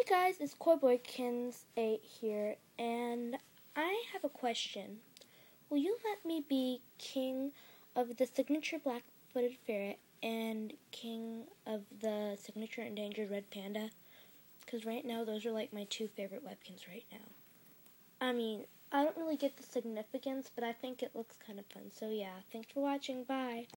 Guys, it's Coreboykins8 here, and I have a question. Will you let me be king of the signature black-footed ferret and king of the signature endangered red panda? Because right now, those are like my two favorite webkins right now. I mean, I don't really get the significance, but I think it looks kind of fun. So yeah, thanks for watching. Bye.